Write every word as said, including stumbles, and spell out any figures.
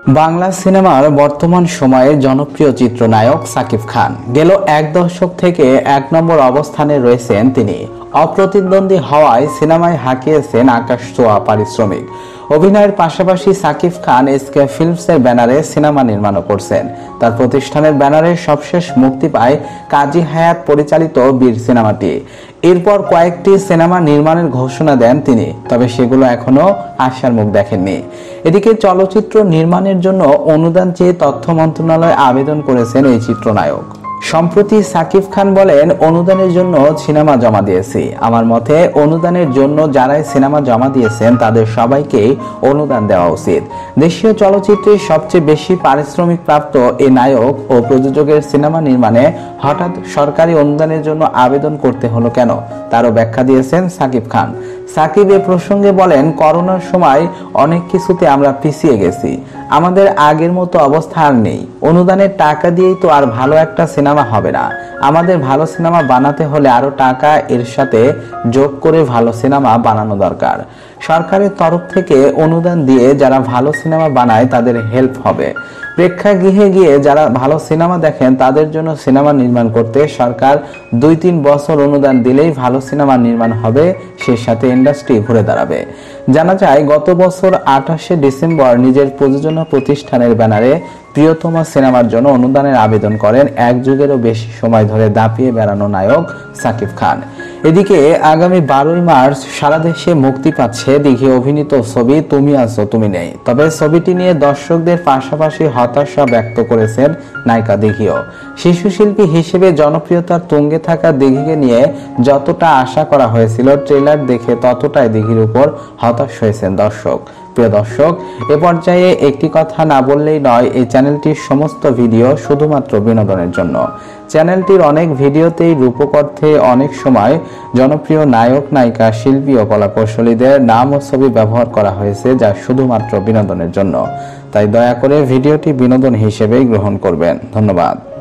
বাংলা সিনেমার বর্তমান সময়ের জনপ্রিয় চিত্রনায়ক সাকিব খান গেল এক দশক থেকে এক নম্বর অবস্থানে রয়েছেন তিনি। অপ্রতিদ্বন্দ্বী হওয়ায় সিনেমায় হাঁকিয়েছেন আকাশ ছোঁয়া পারিশ্রমিক। অভিনয়ের পাশাপাশি সাকিব খান এসকে ফিল্মসের ব্যানারে সিনেমা নির্মাণও করছেন। তার প্রতিষ্ঠানের ব্যানারে সবশেষ মুক্তি পায় কাজী হায়াত পরিচালিত বীর সিনেমাটি। এরপর কয়েকটি সিনেমা নির্মাণের ঘোষণা দেন তিনি, তবে সেগুলো এখনো আশার মুখ দেখেননি। এদিকে চলচ্চিত্র নির্মাণের জন্য অনুদান চেয়ে তথ্য মন্ত্রণালয়ে আবেদন করেছেন এই চিত্রনায়ক। সম্প্রতি সাকিব খান বলেন, অনুদানের জন্য সিনেমা জমা দিয়েছি। আমার মতে অনুদানের জন্য যারাই সিনেমা জমা দিয়েছেন তাদের সবাইকেই অনুদান দেওয়া উচিত। দেশীয় চলচ্চিত্রের সবচেয়ে বেশি পারিশ্রমিক প্রাপ্ত এই নায়ক ও প্রযোজকের সিনেমা নির্মাণে হঠাৎ সরকারি অনুদানের জন্য আবেদন করতে হলো কেন, তারও ব্যাখ্যা দিয়েছেন সাকিব খান। সাকিব এ প্রসঙ্গে বলেন, করোনার সময় অনেক কিছুতে আমরা পিছিয়ে গেছি, আমাদের আগের মতো অবস্থা আর নেই। অনুদানের টাকা দিয়েই তো আর ভালো একটা সিনেমা হবে না। আমাদের ভালো সিনেমা বানাতে হলে আরো টাকা এর সাথে যোগ করে ভালো সিনেমা বানানো দরকার। সরকারের তরফ থেকে অনুদান দিয়ে যারা ভালো সিনেমা বানায় তাদের হেল্প হবে। প্রেক্ষাগৃহে গিয়ে যারা ভালো সিনেমা দেখেন তাদের জন্য সিনেমা নির্মাণ করতে সরকার দুই তিন বছর অনুদান দিলেই ভালো সিনেমা নির্মাণ হবে, সে সাথে ইন্ডাস্ট্রি ঘুরে দাঁড়াবে। জানা যায়, গত বছর আঠাশে ডিসেম্বর নিজের প্রযোজনা প্রতিষ্ঠানের ব্যানারে প্রিয়তমা সিনেমার জন্য অনুদানের আবেদন করেন এক যুগেরও বেশি সময় ধরে দাপিয়ে বেড়ানো নায়ক সাকিব খান। এদিকে আগামী বারোই মার্চ সারা দেশে মুক্তি পাচ্ছে দিঘি অভিনীত ছবি তুমি আছো তুমি নেই। তবে ছবিটি নিয়ে দর্শকদের পাশাপাশি হতাশা ব্যক্ত করেছেন নায়িকা দিঘিও। শিশু শিল্পী হিসেবে জনপ্রিয়তার তুঙ্গে থাকা দিঘিকে নিয়ে যতটা আশা করা হয়েছিল, ট্রেলার দেখে ততটাই দিঘির উপর হতাশ হয়েছেন দর্শক। প্রিয় দর্শক, এ পর্যায়ে একটি কথা না বললেই নয়, এই চ্যানেলটির সমস্ত ভিডিও শুধুমাত্র বিনোদনের জন্য। চ্যানেলটির অনেক ভিডিওতেই রূপক অর্থে অনেক সময় জনপ্রিয় নায়ক নায়িকা শিল্পী ও কলাকৌশলীদের নাম ও ছবি ব্যবহার করা হয়েছে, যা শুধুমাত্র বিনোদনের জন্য। তাই দয়া করে ভিডিওটি বিনোদন হিসেবেই গ্রহণ করবেন। ধন্যবাদ।